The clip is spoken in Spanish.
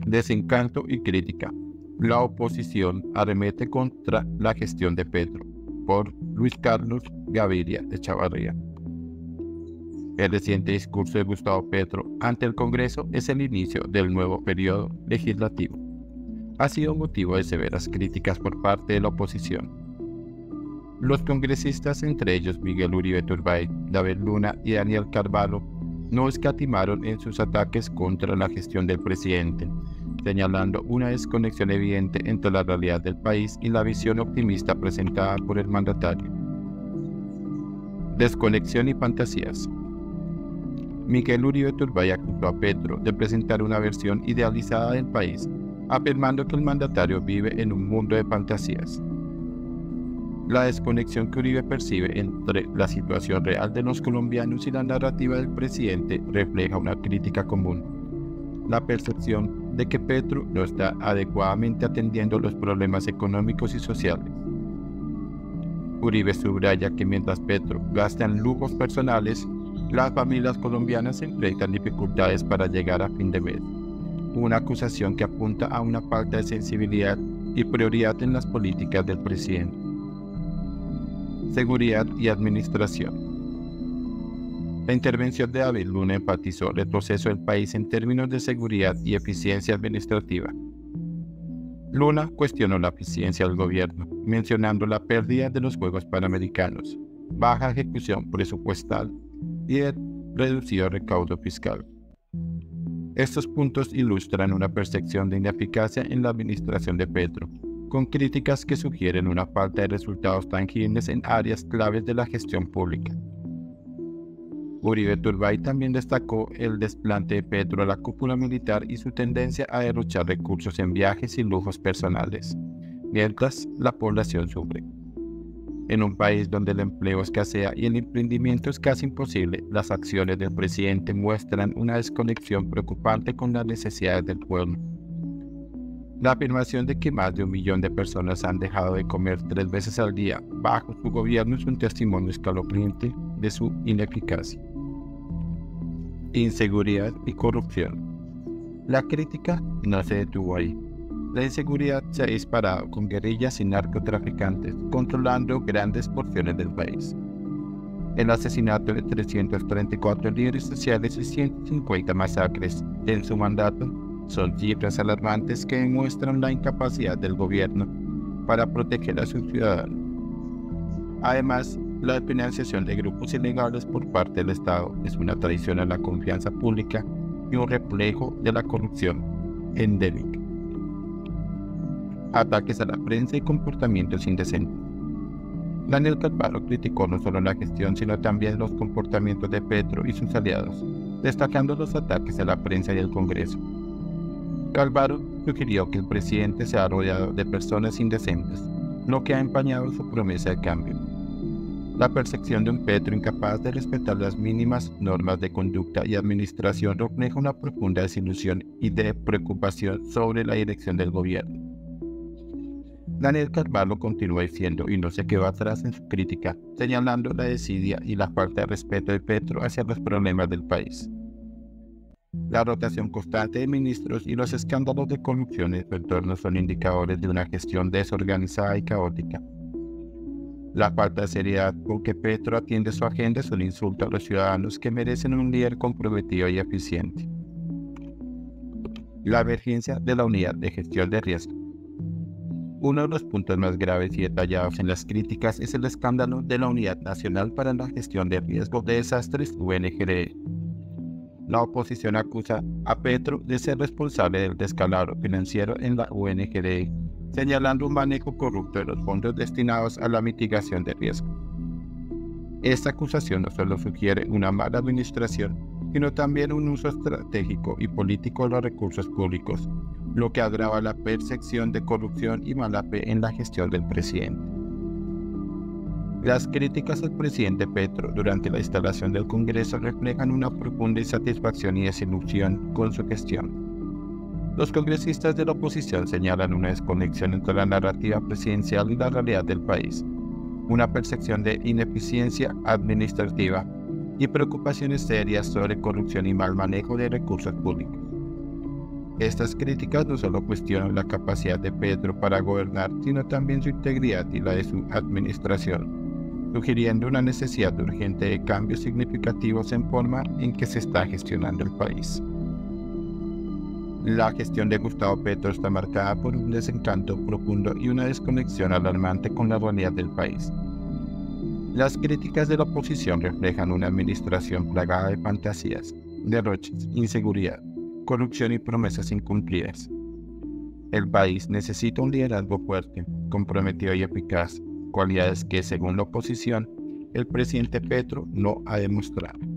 Desencanto y crítica. La oposición arremete contra la gestión de Petro, por Luis Carlos Gaviria Echavarría. El reciente discurso de Gustavo Petro ante el Congreso es el inicio del nuevo periodo legislativo. Ha sido motivo de severas críticas por parte de la oposición. Los congresistas, entre ellos Miguel Uribe Turbay, David Luna y Daniel Carvalho, no escatimaron en sus ataques contra la gestión del presidente, señalando una desconexión evidente entre la realidad del país y la visión optimista presentada por el mandatario. Desconexión y fantasías. Miguel Uribe Turbay acusó a Petro de presentar una versión idealizada del país, afirmando que el mandatario vive en un mundo de fantasías. La desconexión que Uribe percibe entre la situación real de los colombianos y la narrativa del presidente refleja una crítica común: la percepción de que Petro no está adecuadamente atendiendo los problemas económicos y sociales. Uribe subraya que mientras Petro gasta en lujos personales, las familias colombianas enfrentan dificultades para llegar a fin de mes, una acusación que apunta a una falta de sensibilidad y prioridad en las políticas del presidente. Seguridad y administración. La intervención de David Luna enfatizó el retroceso del país en términos de seguridad y eficiencia administrativa. Luna cuestionó la eficiencia del gobierno, mencionando la pérdida de los Juegos Panamericanos, baja ejecución presupuestal y el reducido recaudo fiscal. Estos puntos ilustran una percepción de ineficacia en la administración de Petro, con críticas que sugieren una falta de resultados tangibles en áreas claves de la gestión pública. Uribe Turbay también destacó el desplante de Petro a la cúpula militar y su tendencia a derrochar recursos en viajes y lujos personales, mientras la población sufre. En un país donde el empleo escasea y el emprendimiento es casi imposible, las acciones del presidente muestran una desconexión preocupante con las necesidades del pueblo. La afirmación de que más de 1 millón de personas han dejado de comer 3 veces al día bajo su gobierno es un testimonio escalofriante de su ineficacia. Inseguridad y corrupción. La crítica no se detuvo ahí. La inseguridad se ha disparado con guerrillas y narcotraficantes controlando grandes porciones del país. El asesinato de 334 líderes sociales y 150 masacres en su mandato son cifras alarmantes que demuestran la incapacidad del gobierno para proteger a sus ciudadanos. Además, la financiación de grupos ilegales por parte del Estado es una traición a la confianza pública y un reflejo de la corrupción endémica. Ataques a la prensa y comportamientos indecentes. Daniel Carvalho criticó no solo la gestión, sino también los comportamientos de Petro y sus aliados, destacando los ataques a la prensa y al Congreso. Carvalho sugirió que el presidente se ha rodeado de personas indecentes, lo que ha empañado su promesa de cambio. La percepción de un Petro incapaz de respetar las mínimas normas de conducta y administración refleja una profunda desilusión y de preocupación sobre la dirección del gobierno. Daniel Carvalho continúa diciendo, y no se quedó atrás en su crítica, señalando la desidia y la falta de respeto de Petro hacia los problemas del país. La rotación constante de ministros y los escándalos de corrupción en su entorno son indicadores de una gestión desorganizada y caótica. La falta de seriedad con que Petro atiende su agenda es un insulto a los ciudadanos que merecen un líder comprometido y eficiente. La emergencia de la unidad de gestión de riesgo. Uno de los puntos más graves y detallados en las críticas es el escándalo de la Unidad Nacional para la Gestión de Riesgo de Desastres (UNGRE). La oposición acusa a Petro de ser responsable del descalabro financiero en la UNGRE, señalando un manejo corrupto de los fondos destinados a la mitigación de riesgo. Esta acusación no solo sugiere una mala administración, sino también un uso estratégico y político de los recursos públicos, lo que agrava la percepción de corrupción y mala fe en la gestión del presidente. Las críticas al presidente Petro durante la instalación del Congreso reflejan una profunda insatisfacción y desilusión con su gestión. Los congresistas de la oposición señalan una desconexión entre la narrativa presidencial y la realidad del país, una percepción de ineficiencia administrativa y preocupaciones serias sobre corrupción y mal manejo de recursos públicos. Estas críticas no solo cuestionan la capacidad de Petro para gobernar, sino también su integridad y la de su administración, sugiriendo una necesidad urgente de cambios significativos en forma en que se está gestionando el país. La gestión de Gustavo Petro está marcada por un desencanto profundo y una desconexión alarmante con la realidad del país. Las críticas de la oposición reflejan una administración plagada de fantasías, derroches, inseguridad, corrupción y promesas incumplidas. El país necesita un liderazgo fuerte, comprometido y eficaz, cualidades que, según la oposición, el presidente Petro no ha demostrado.